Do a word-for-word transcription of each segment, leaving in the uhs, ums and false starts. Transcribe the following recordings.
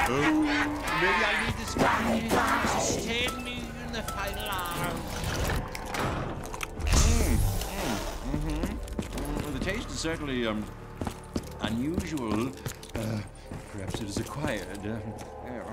Maybe I need this coffee to sustain me in the final hours. Mm, mm, mm-hmm. Mm, the taste is certainly um, unusual. Uh, perhaps it is acquired. Uh, yeah.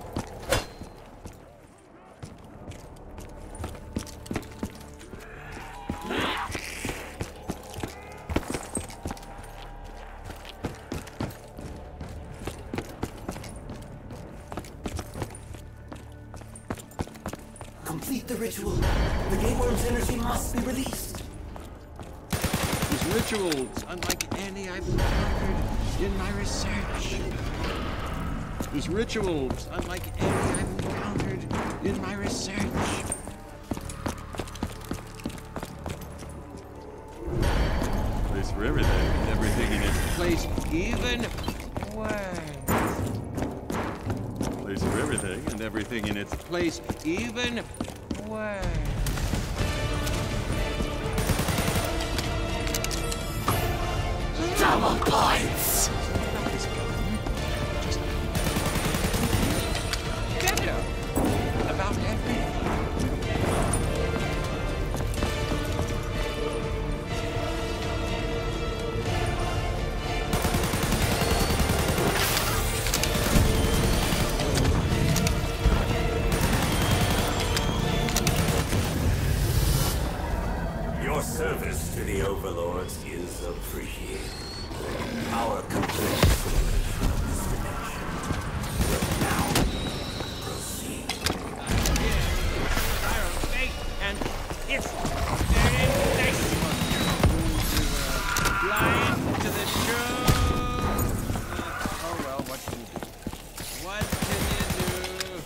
Complete the ritual. The Gateworm's energy must be released. This ritual is unlike any I've encountered in my research. This ritual is unlike any I've encountered in my research. Place for everything, and everything in its place, even words. Place for everything, and everything in its place, even words. Double points! Better about everything. Your service to the Overlords is appreciated. Our complete sword from this dimension will now proceed. And it's very nice. Blind to the show. Oh well, what can you do? What can you do?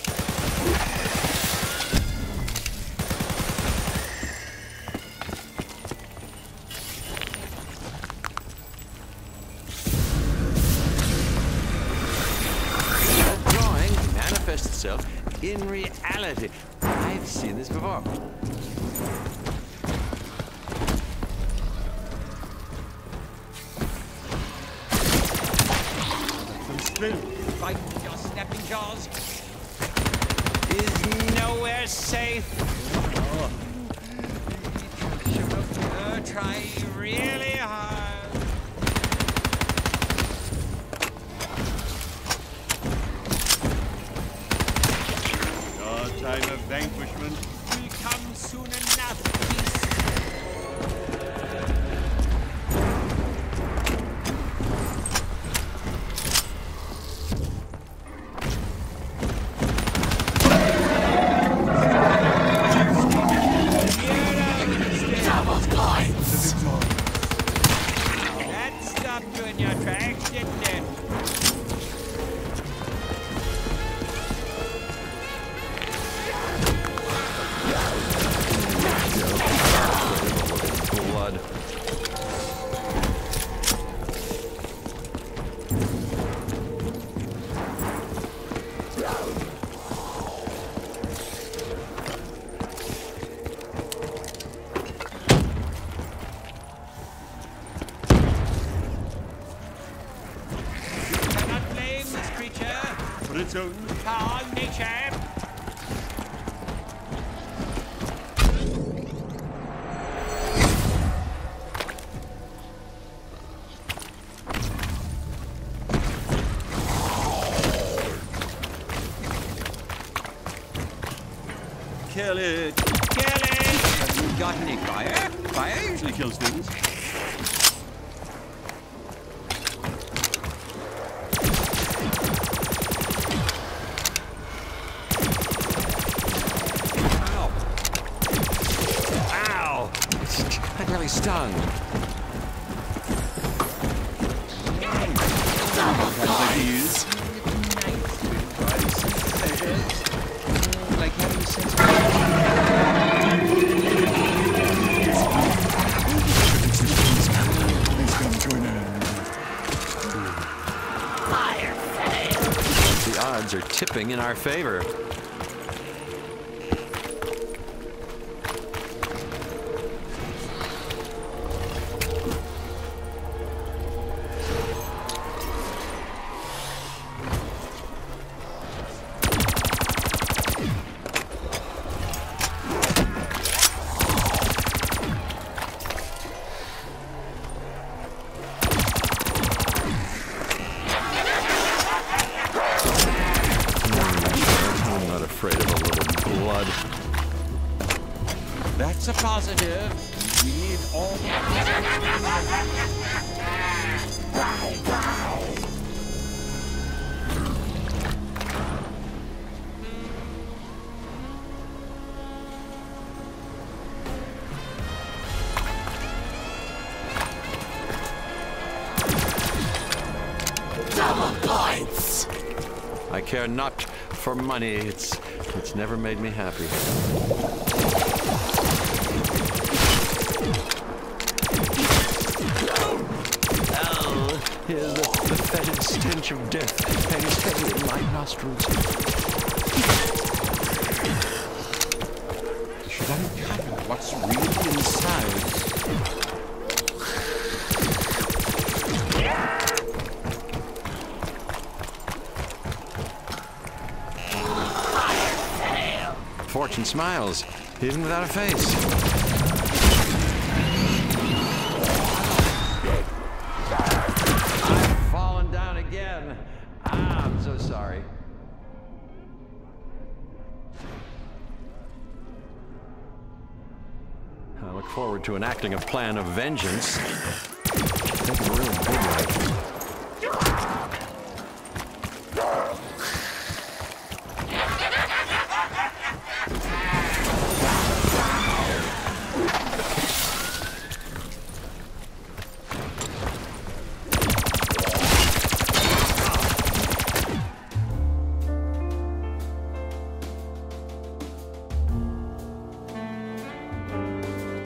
That drawing manifests itself in reality. I've seen this before. Fight with your snapping jaws is nowhere safe. Oh. Oh, try really hard. Your time of vanquishment Will come soon enough. Peace. That stopped you in your tracks, didn't it? blood. Its own power, nature. Kill it! Kill it! Have you got any fire? Fire usually kills things. Stung. Like these. Like having a sense of fire fail. The odds are tipping in our favor. positive. We need all Double points. I care not for money. It's it's never made me happy. Oh, here's the, the fetid stench of death hangs heavy in my nostrils. Should I uncover what's really inside? Fortune smiles, even without a face. I've fallen down again. Ah, I'm so sorry. I look forward to enacting a plan of vengeance. Think a really big one.